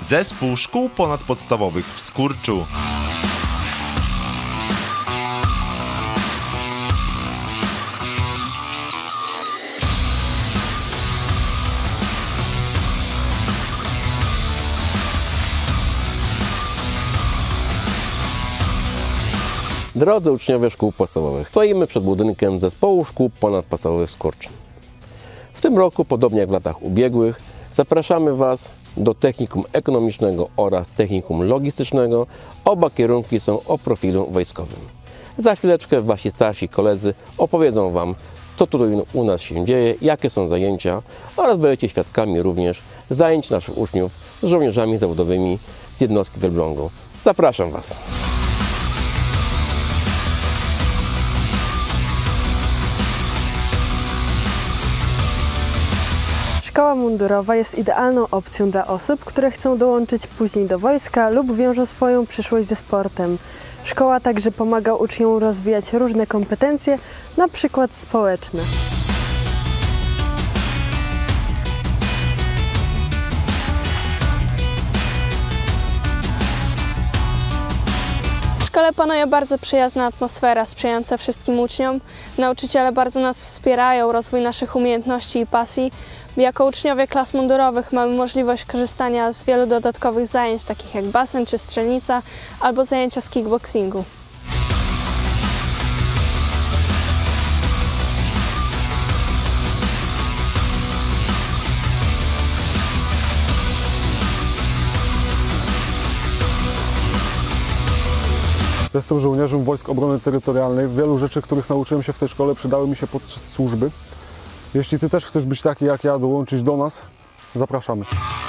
Zespół Szkół Ponadpodstawowych w Skurczu. Drodzy uczniowie szkół podstawowych, stoimy przed budynkiem Zespołu Szkół Ponadpodstawowych w Skurczu. W tym roku, podobnie jak w latach ubiegłych, zapraszamy Was do technikum ekonomicznego oraz technikum logistycznego. Oba kierunki są o profilu wojskowym. Za chwileczkę Wasi starsi koledzy opowiedzą Wam, co tutaj u nas się dzieje, jakie są zajęcia oraz będziecie świadkami również zajęć naszych uczniów z żołnierzami zawodowymi z jednostki w Elblągu. Zapraszam Was! Szkoła mundurowa jest idealną opcją dla osób, które chcą dołączyć później do wojska lub wiążą swoją przyszłość ze sportem. Szkoła także pomaga uczniom rozwijać różne kompetencje, na przykład społeczne. W szkole panuje bardzo przyjazna atmosfera, sprzyjająca wszystkim uczniom. Nauczyciele bardzo nas wspierają, rozwój naszych umiejętności i pasji. Jako uczniowie klas mundurowych mamy możliwość korzystania z wielu dodatkowych zajęć, takich jak basen czy strzelnica, albo zajęcia z kickboxingu. Jestem żołnierzem Wojsk Obrony Terytorialnej. Wielu rzeczy, których nauczyłem się w tej szkole, przydały mi się podczas służby. Jeśli Ty też chcesz być taki jak ja, dołączyć do nas, zapraszamy.